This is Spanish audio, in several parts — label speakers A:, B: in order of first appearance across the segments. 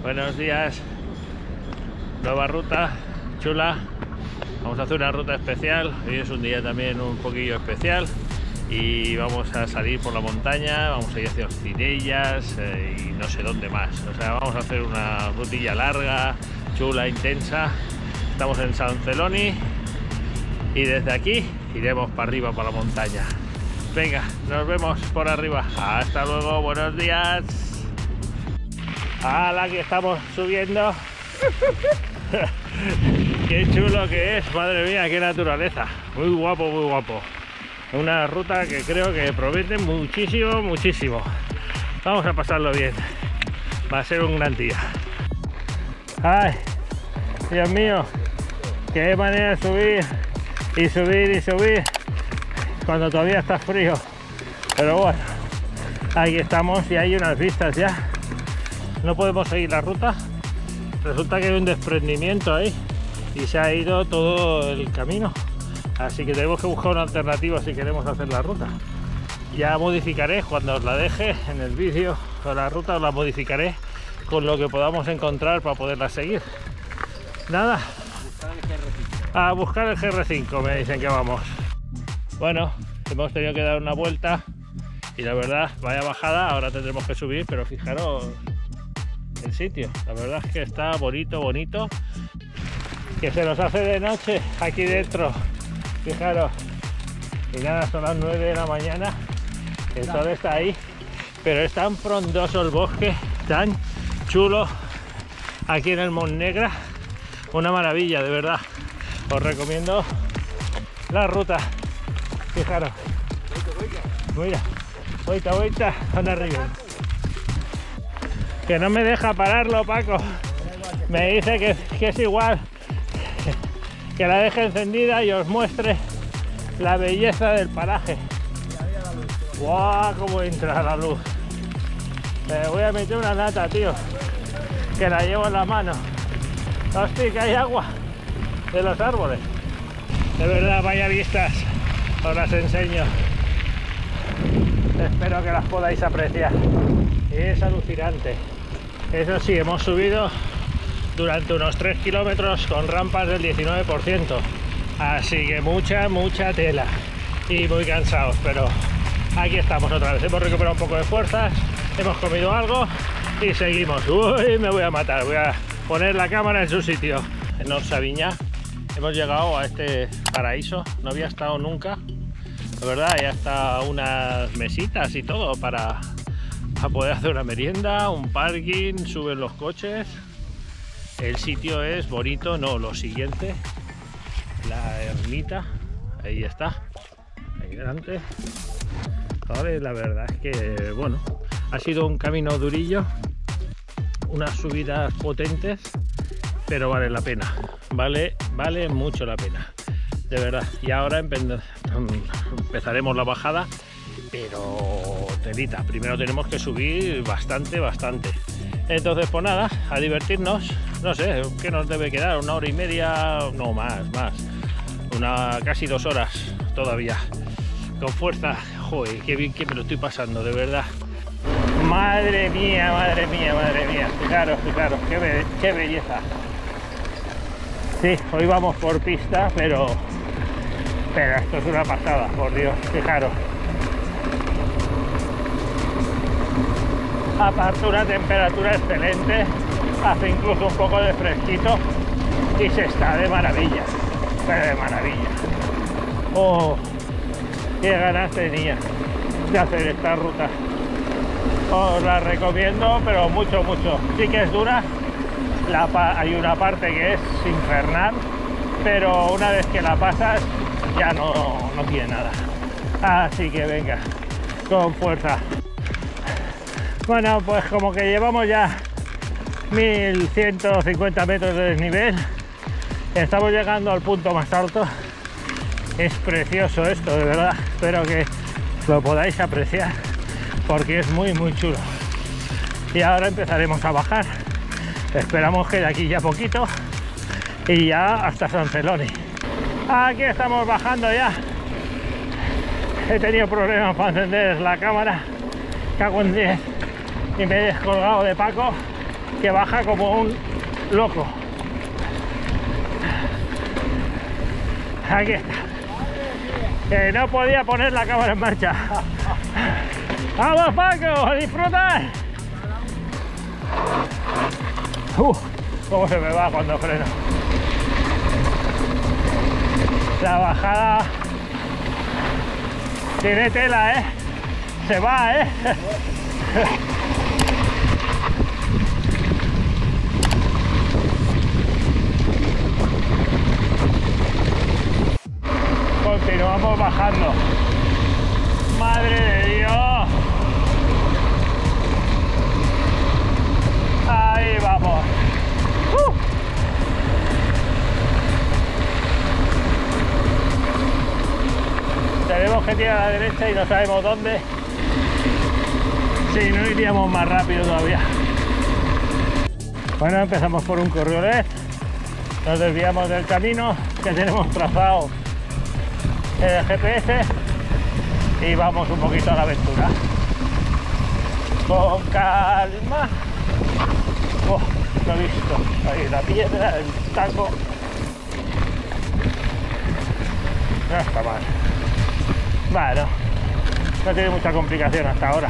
A: Buenos días. Nueva ruta, chula. Vamos a hacer una ruta especial. Hoy es un día también un poquillo especial. Y vamos a salir por la montaña, vamos a ir hacia Oscinellas y no sé dónde más. O sea, vamos a hacer una rutilla larga, chula, intensa. Estamos en San Celoni y desde aquí iremos para arriba, para la montaña. Venga, nos vemos por arriba. Hasta luego, buenos días. ¡Hala, que estamos subiendo! ¡Qué chulo que es! Madre mía, qué naturaleza. Muy guapo, muy guapo. Una ruta que creo que promete muchísimo, muchísimo. Vamos a pasarlo bien. Va a ser un gran día. ¡Ay! Dios mío, qué manera de subir y subir y subir cuando todavía está frío. Pero bueno, aquí estamos y hay unas vistas ya. No podemos seguir la ruta. Resulta que hay un desprendimiento ahí y se ha ido todo el camino. Así que tenemos que buscar una alternativa si queremos hacer la ruta. Ya modificaré cuando os la deje en el vídeo o la ruta, os la modificaré con lo que podamos encontrar para poderla seguir. Nada, a buscar el GR5 me dicen que vamos. Bueno, hemos tenido que dar una vuelta y la verdad, vaya bajada, ahora tendremos que subir, pero fijaros el sitio, la verdad es que está bonito, bonito, que se nos hace de noche aquí dentro. Fijaros, y nada, son las 9 de la mañana, el sol está ahí, pero es tan frondoso el bosque, tan chulo aquí en el Montnegra, una maravilla, de verdad. Os recomiendo la ruta, fijaros. Mira, vuelta, anda arriba. Que no me deja pararlo, Paco. Me dice que es igual. Que la deje encendida y os muestre la belleza del paraje. ¡Guau! ¡Cómo entra la luz! Me voy a meter una lata, tío, que la llevo en la mano. ¡Hostia, que hay agua de los árboles! De verdad, vaya vistas, os las enseño. Espero que las podáis apreciar. Es alucinante. Eso sí, hemos subido durante unos 3 kilómetros con rampas del 19%, así que mucha tela y muy cansados, pero aquí estamos otra vez. Hemos recuperado un poco de fuerzas, hemos comido algo y seguimos. Uy, me voy a matar, voy a poner la cámara en su sitio. En Orsaviña hemos llegado a este paraíso, no había estado nunca, la verdad. Hay hasta unas mesitas y todo para poder hacer una merienda, un parking, suben los coches. El sitio es bonito, no, lo siguiente, la ermita, ahí está, ahí delante. Vale, la verdad es que, bueno, ha sido un camino durillo, unas subidas potentes, pero vale la pena, vale mucho la pena, de verdad. Y ahora empezaremos la bajada, pero telita, primero tenemos que subir bastante. Entonces, pues nada, a divertirnos. No sé, ¿qué nos debe quedar? ¿1 hora y media? No, más. Casi 2 horas todavía. Con fuerza. Joder, qué bien que me lo estoy pasando, de verdad. Madre mía. Fijaros, qué belleza. Sí, hoy vamos por pista, pero esto es una pasada, por Dios, fijaros. Aparte, una temperatura excelente, hace incluso un poco de fresquito y se está de maravilla, pero de maravilla. Oh, qué ganas tenía de hacer esta ruta. Os la recomiendo, pero mucho. Sí que es dura, hay una parte que es infernal, pero una vez que la pasas ya no tiene nada. Así que venga, con fuerza. Bueno, pues como que llevamos ya 1150 metros de desnivel, estamos llegando al punto más alto. Es precioso esto, de verdad. Espero que lo podáis apreciar porque es muy chulo. Y ahora empezaremos a bajar. Esperamos que de aquí ya poquito y ya hasta San Celoni. Aquí estamos bajando ya. He tenido problemas para encender la cámara, cago en 10, y me he descolgado de Paco que baja como un loco. Aquí está. Que no podía poner la cámara en marcha. ¡Vamos, Paco! ¡A disfrutar! Cómo se me va cuando freno. La bajada tiene tela, ¿eh? Se va, ¿eh? Continuamos bajando. ¡Madre de Dios! Ahí vamos. Tenemos que tirar a la derecha y no sabemos dónde. Si no, iríamos más rápido todavía. Bueno, empezamos por un corriolet. Nos desviamos del camino que tenemos trazado en el GPS y vamos un poquito a la aventura. Con calma. Lo he visto. Ahí la piedra, el taco. No está mal. Bueno, no tiene mucha complicación hasta ahora.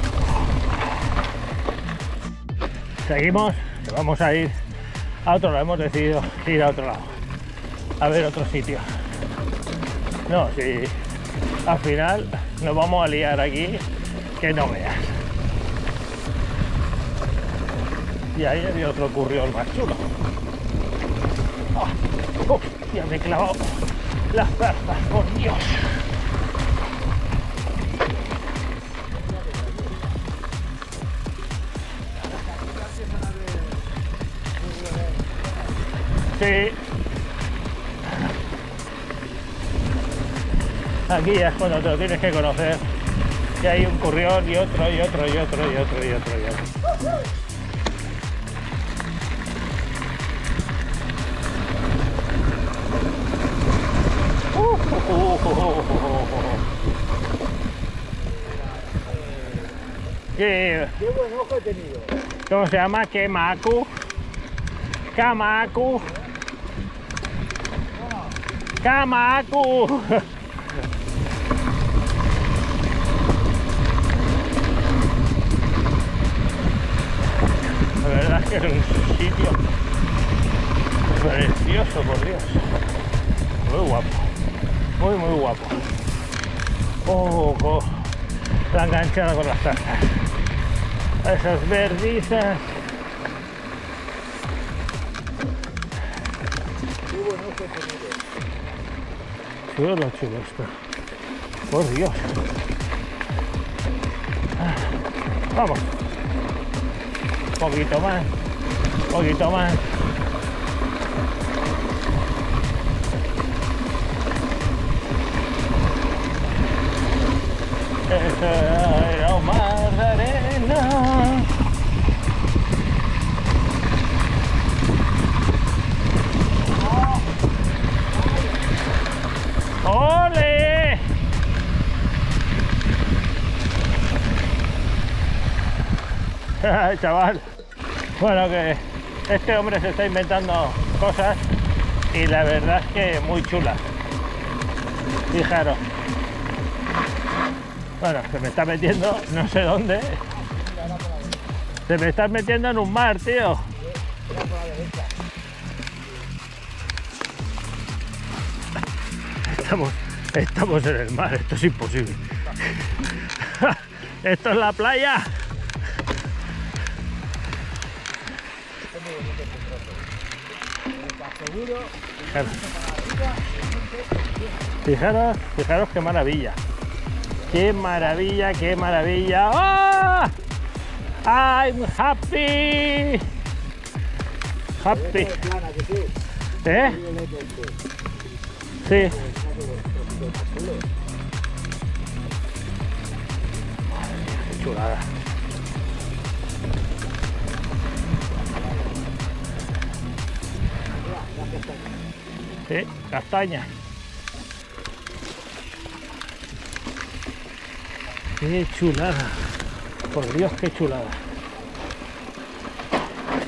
A: Seguimos, vamos a ir a otro lado. Hemos decidido ir a otro lado, a ver otro sitio. No, si al final nos vamos a liar aquí, que no veas. Y ahí había otro curriol más chulo. Ya me he clavado las zarzas, por Dios. Sí. Aquí ya es cuando te lo tienes que conocer. Que hay un currión y otro y otro y otro y otro y otro y otro. Qué
B: buen ojo he tenido.
A: ¿Cómo se llama? Kemaku. Kamaku. Kamaku. La verdad es que es un sitio precioso, por Dios. Muy guapo. Muy, muy guapo. La enganchada con las zarzas. Esas verdizas.
B: Qué buen ojo he tenido.
A: Chulo, chulo esto. Por Dios. Vamos. Poquito más. Poquito más. Eso era un mar de arena. ¡Ole! Chaval. Bueno, que este hombre se está inventando cosas y la verdad es que muy chulas. Fijaros. Bueno, se me está metiendo no sé dónde. Se me está metiendo en un mar, tío. Estamos en el mar, esto es imposible. Esto es la playa. Fijaros qué maravilla. ¡Qué maravilla, qué maravilla! ¡Oh! I'm happy. Happy. ¿Eh? Sí. Qué chulada. Sí, castaña. Qué chulada. Por Dios, qué chulada.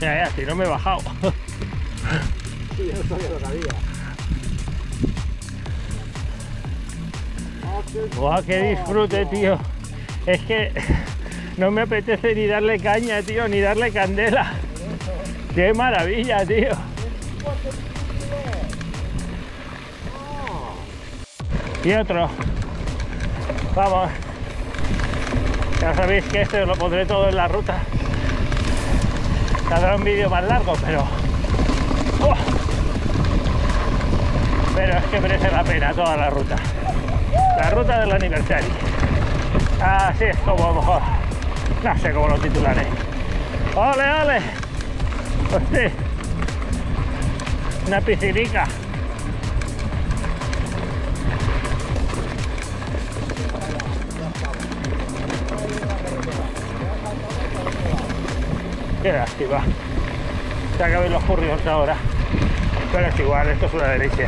A: Ya, si no me he bajado.
B: Sí, yo no sabía lo que había.
A: ¡Guau, qué disfrute, tío! Es que no me apetece ni darle caña, tío, ni darle candela. ¡Qué maravilla, tío! Y otro. Vamos. Ya sabéis que este lo pondré todo en la ruta. Saldrá un vídeo más largo, pero... ¡oh! Pero es que merece la pena toda la ruta. La ruta del aniversario. Así es como mejor. No sé cómo lo titularé. ¡Ole, ole! Hostia. Una piscinica. Qué lástima. Se acaban los currios ahora. Pero es igual, esto es una delicia.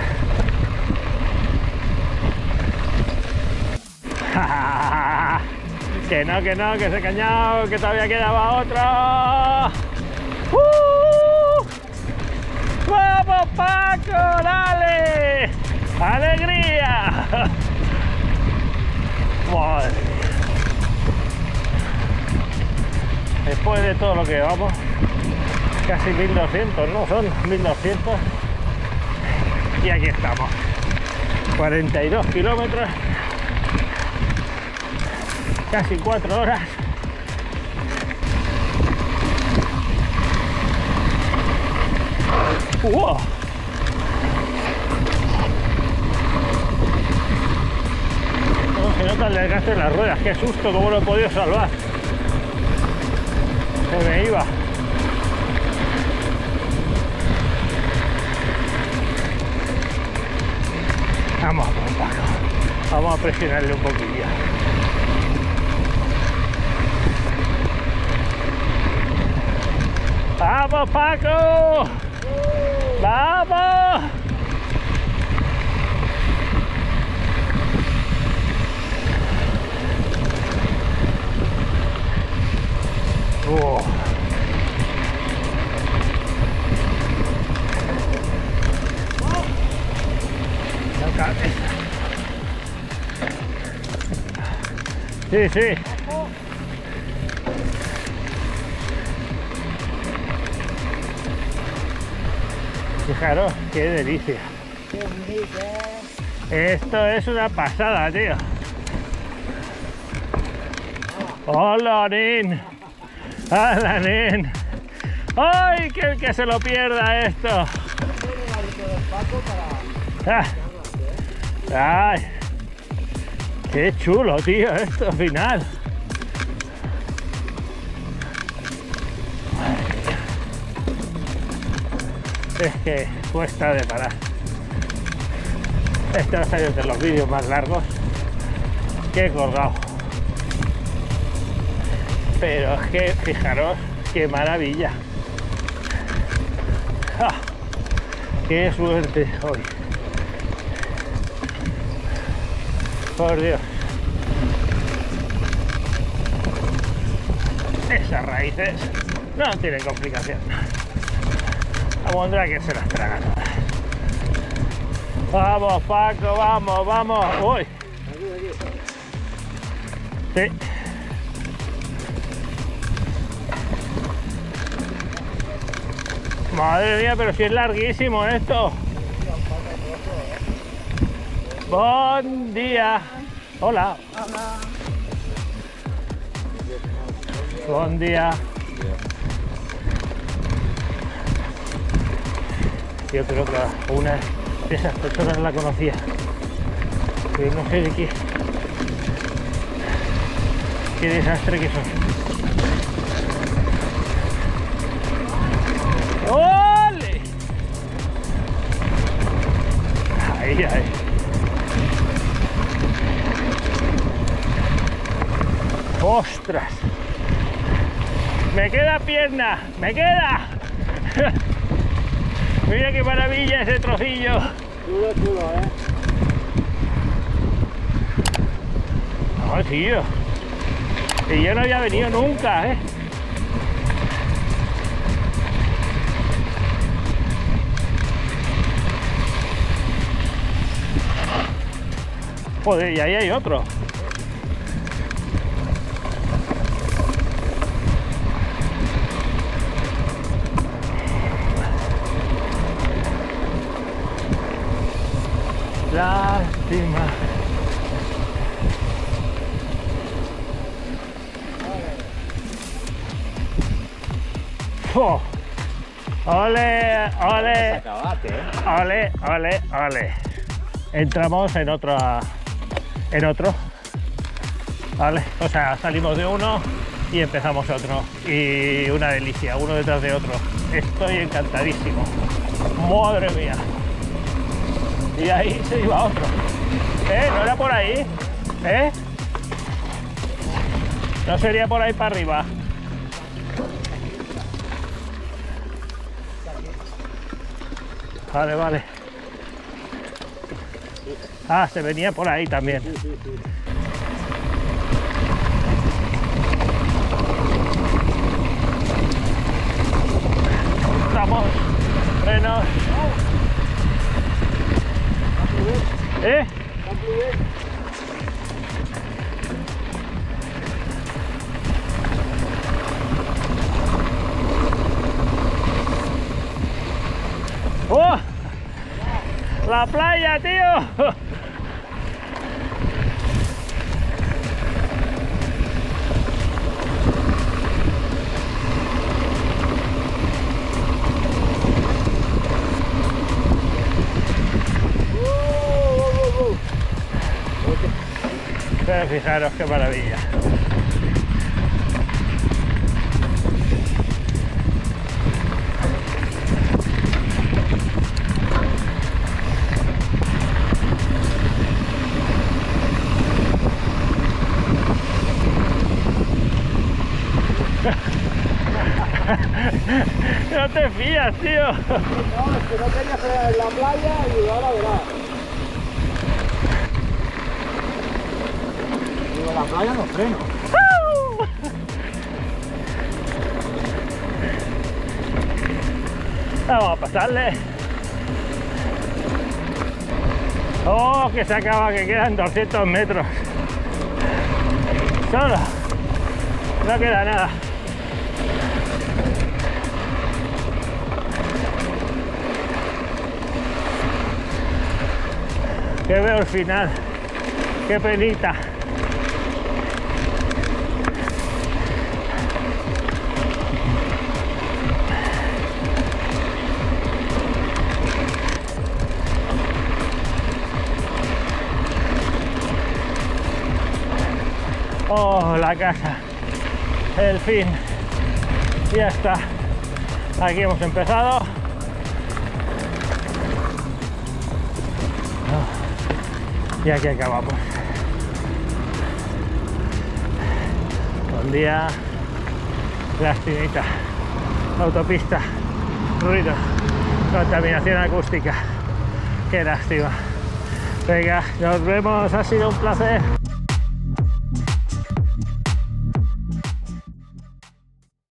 A: Que no, que se ha cañado, que todavía quedaba otro. ¡Vamos, Paco! ¡Dale! ¡Alegría! Madre mía. Después de todo lo que vamos, casi 1200, ¿no? Son 1200. Y aquí estamos. 42 kilómetros. Casi 4 horas. ¡Wow! No se nota el desgaste de las ruedas. ¡Qué susto! ¿Cómo lo he podido salvar? Se me iba. Vamos, Paco. Vamos a presionarle un poquillo. ¡Vamos, Paco! ¡Vamos! La cabeza. Sí, sí. Fijaros, qué delicia. Esto es una pasada, tío. ¡Hola, nen! ¡Hola, nen! ¡Ay, que el que se lo pierda esto! ¡Ay! ¡Qué chulo, tío, esto final! Es que cuesta de parar. Este va a salir de los vídeos más largos que he colgado. Pero es que fijaros qué maravilla. ¡Ah! ¡Qué suerte hoy! Por Dios. Esas raíces no tienen complicación. La Mondra que se las traga todas. Vamos, Paco, vamos, vamos. Uy. Sí. Madre mía, pero si es larguísimo esto. Buen día. Hola. Buen día. Yo creo que una de esas personas la conocía, pero no sé de qué. Qué desastre que son. ¡Ole! Ahí, ahí. ¡Ostras! ¡Me queda pierna! ¡Me queda! Mira qué maravilla ese trocillo.
B: Chulo, chulo,
A: No, tío. Y yo no había venido nunca, Joder, y ahí hay otro. Lástima. ¡Oh! ¡Ole! ¡Ole!
B: Acabate, ¿eh?
A: ¡Ole! ¡Ole! ¡Ole! Entramos en otro. ¿Vale? O sea, salimos de uno y empezamos otro. Y una delicia, uno detrás de otro. Estoy encantadísimo. ¡Madre mía! Y ahí se iba otro. ¿No era por ahí? ¿No sería por ahí para arriba? Vale, vale. Ah, se venía por ahí también. Vamos, frenos. ¡Oh! ¡La playa, tío! Pero fijaros qué maravilla. No te fías, tío.
B: No, es que no quería frenar en la playa y ahora verás. Digo, en la playa no freno.
A: Vamos a pasarle. Oh, que se acaba, que quedan 200 metros. Solo. No queda nada. Que veo el final. Qué penita. Oh, la casa. El fin. Ya está. Aquí hemos empezado. Y aquí acabamos. Un día, lastimita, autopista, ruido, contaminación acústica. Qué lástima. Venga, nos vemos, ha sido un placer.